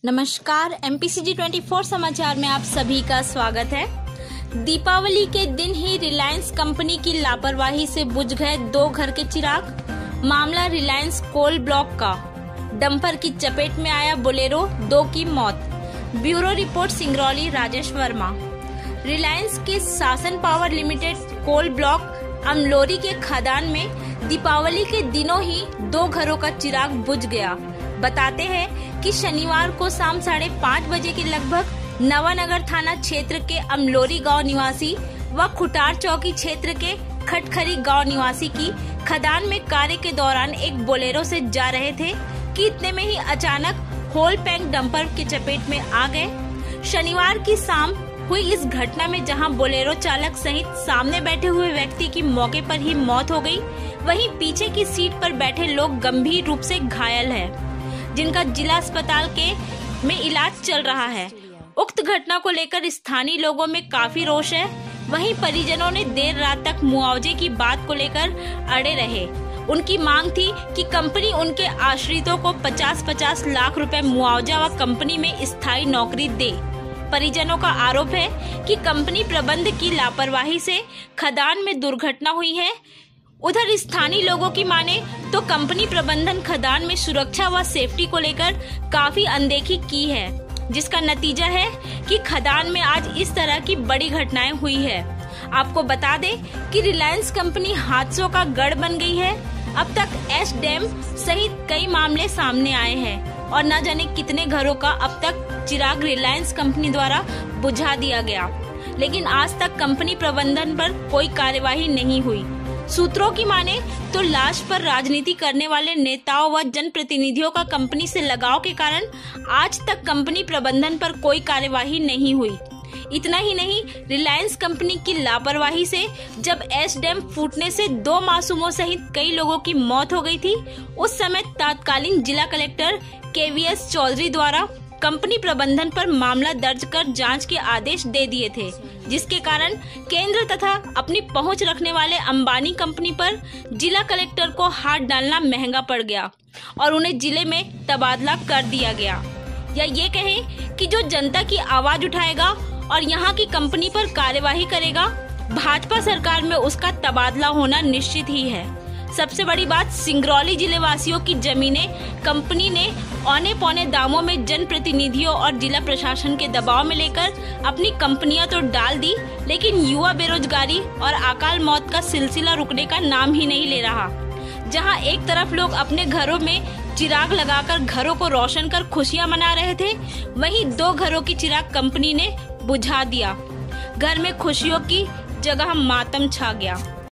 नमस्कार, MPCG 24 समाचार में आप सभी का स्वागत है। दीपावली के दिन ही रिलायंस कंपनी की लापरवाही से बुझ गए 2 घर के चिराग। मामला रिलायंस कोल ब्लॉक का। डंपर की चपेट में आया बोलेरो, 2 की मौत। Bureau report Singrauli, Rajesh Verma. Reliance के Sasan power limited coal block Amlori के खदान में दीपावली के दिनों ही 2 घरों का चिराग बुझ गया। बताते हैं कि शनिवार को शाम 5:30 बजे के लगभग नवानगर थाना क्षेत्र के अमलोरी गांव निवासी व खुटार चौकी क्षेत्र के खटखरी गांव निवासी की खदान में कार्य के दौरान एक बोलेरो से जा रहे थे कि इतने में ही अचानक होल पैंक डंपर के चपेट में आ गए। शनिवार की शाम हुई इस घटना में जहां बोलेरो चालक सहित सामने बैठे हुए व्यक्ति की मौके पर ही मौत हो गई, वहीं पीछे की सीट पर बैठे लोग गंभीर रूप से घायल हैं, जिनका जिला अस्पताल में इलाज चल रहा है। उक्त घटना को लेकर स्थानीय लोगों में काफी रोष है। वहीं परिजनों ने देर रात तक मुआवजे की बात को लेकर अड़े रहे। उनकी मांग थी कि कंपनी उनके आश्रितों को 50-50 लाख रुपए मुआवजा व कंपनी में स्थायी नौकरी दे। परिजनों का आरोप है कि कंपनी प्रबंध की लापरवाही से खदान में दुर्घटना हुई है। उधर स्थानीय लोगों की माने तो कंपनी प्रबंधन खदान में सुरक्षा व सेफ्टी को लेकर काफी अनदेखी की है, जिसका नतीजा है कि खदान में आज इस तरह की बड़ी घटनाएं हुई है। आपको बता दें कि रिलायंस कंपनी हादसों का गढ़ बन गई है। अब तक एस डैम सहित कई मामले सामने आए हैं और न जाने कितने घरों का अब तक चिराग रिलायंस कंपनी द्वारा बुझा दिया गया, लेकिन आज तक कंपनी प्रबंधन पर कोई कार्यवाही नहीं हुई। सूत्रों की माने तो लाश पर राजनीति करने वाले नेताओं व जनप्रतिनिधियों का कंपनी से लगाव के कारण आज तक कंपनी प्रबंधन पर कोई कार्यवाही नहीं हुई। इतना ही नहीं, रिलायंस कंपनी की लापरवाही से जब एस डैम फूटने से 2 मासूमों सहित कई लोगों की मौत हो गई थी, उस समय तत्कालीन जिला कलेक्टर KVS चौधरी द्वारा कंपनी प्रबंधन पर मामला दर्ज कर जांच के आदेश दे दिए थे, जिसके कारण केंद्र तथा अपनी पहुंच रखने वाले अंबानी कंपनी पर जिला कलेक्टर को हाथ डालना महंगा पड़ गया और उन्हें जिले में तबादला कर दिया गया। या ये कहें कि जो जनता की आवाज उठाएगा और यहां की कंपनी पर कार्यवाही करेगा, भाजपा सरकार में उसका तबादला होना निश्चित ही है। सबसे बड़ी बात, सिंगरौली जिले वासियों की जमीनें कंपनी ने औने पौने दामों में जनप्रतिनिधियों और जिला प्रशासन के दबाव में लेकर अपनी कंपनियां तो डाल दी, लेकिन युवा बेरोजगारी और अकाल मौत का सिलसिला रुकने का नाम ही नहीं ले रहा। जहां एक तरफ लोग अपने घरों में चिराग लगाकर घरों को रोशन कर खुशियां मना रहे थे, वहीं 2 घरों की चिराग कंपनी ने बुझा दिया। घर में खुशियों की जगह मातम छा गया।